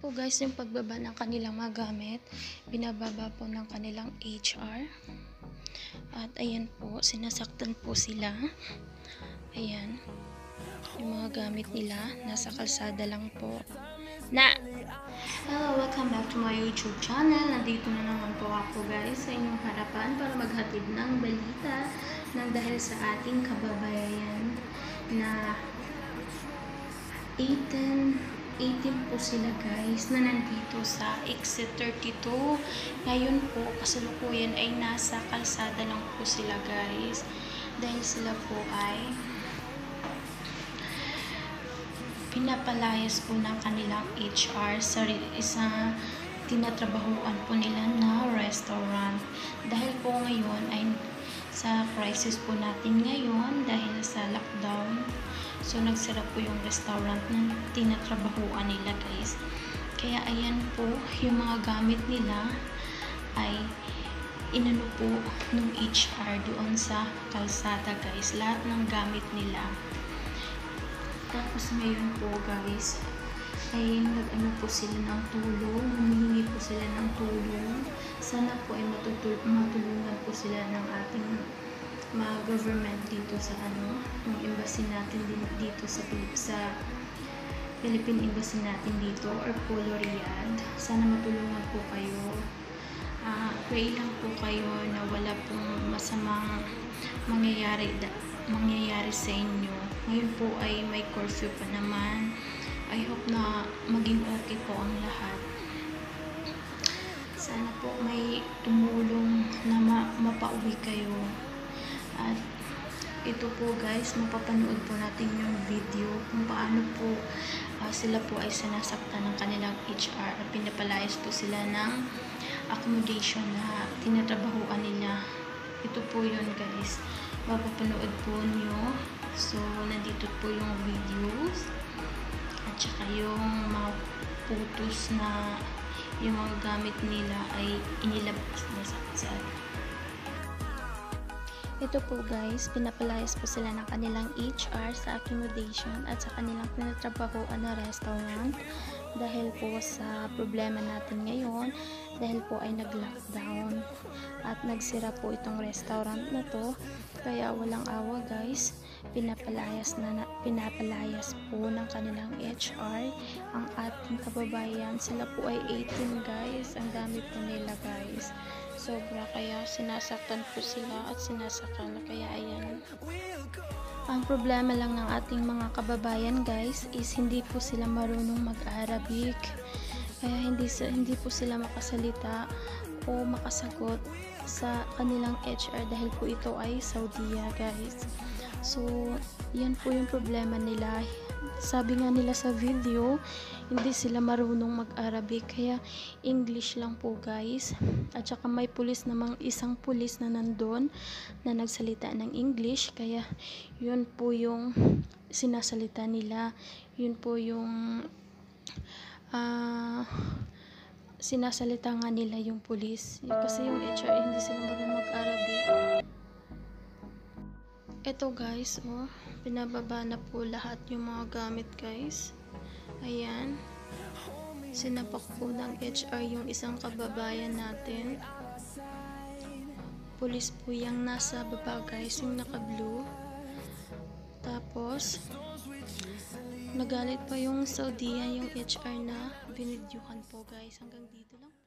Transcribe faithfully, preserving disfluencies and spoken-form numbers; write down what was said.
po guys yung pagbaba ng kanilang mga gamit. Binababa po ng kanilang H R. At ayan po, sinasaktan po sila. Ayan. Yung mga gamit nila, nasa kalsada lang po. Na! Hello, welcome back to my YouTube channel. Nandito na naman po ako guys sa inyong harapan para maghatid ng balita ng dahil sa ating kababayan na eighteen po sila guys na nandito sa exit thirty-two. Ngayon po kasalukuyan ay nasa kalsada lang po sila guys dahil sila po ay pinapalayas po ng kanilang H R sa isang tinatrabahuan po nila na restaurant. Dahil po ngayon ay sa crisis po natin ngayon dahil sa lockdown, so nagsara po yung restaurant na tinatrabahuan nila guys. Kaya ayan po yung mga gamit nila ay inano po ng H R doon sa kalsada guys, lahat ng gamit nila. Tapos ngayon po guys ay nag-ano po sila ng tulong, humihingi po sila ng tulong. Sana po ay matutul matulungan po sila ng ating mga government dito sa ano, yung embassy natin din dito sa sa Philippine Embassy natin dito or Polo Riyadh. Sana matulungan po kayo. Uh, pray lang po kayo na wala pong masamang mangyayari mangyayari sa inyo. Ngayon po ay may curfew pa naman. I hope na maging okay po ang lahat. Sana po may tumulong na ma mapauwi kayo. At ito po guys, mapapanood po natin yung video kung paano po uh, sila po ay sinasaktan ng kanilang H R at pinapalayas po sila ng accommodation na tinatrabahuan nila. Ito po yun guys, mapapanood po nyo. So nandito po yung videos at saka yung mga photos na yung mga gamit nila ay inilabas na sa saan. Ito po guys, pinapalayas po sila ng kanilang H R sa accommodation at sa kanilang pinatrabahoan na restaurant dahil po sa problema natin ngayon, dahil po ay nag-lockdown at nagsira po itong restaurant na to. Kaya walang awa guys, pinapalayas na, na pinapalayas po ng kanilang H R ang ating kababayan. Sila po ay eighteen guys, ang dami po nila guys, sobra, kaya sinasaktan po sila at sinasakal. Kaya ayan, ang problema lang ng ating mga kababayan guys is hindi po sila marunong mag-Arabic, kaya hindi, hindi po sila makasalita o makasagot sa kanilang H R dahil po ito ay Saudiya guys. So yan po yung problema nila. Sabi nga nila sa video, hindi sila marunong mag-Arabic, kaya English lang po guys. At saka may pulis namang isang pulis na nandun na nagsalita ng English, kaya yun po yung sinasalita nila, yun po yung uh, sinasalita nga nila yung pulis, kasi yung H R hindi sila marunong mag-Arabic. Ito guys, oh, pinababa na po lahat yung mga gamit guys. Ayan, sinapak po ng H R yung isang kababayan natin. Pulis po yung nasa baba guys, yung naka-blue. Tapos nagalit pa yung Saudiya yung H R na binidyuhan po guys. Hanggang dito lang.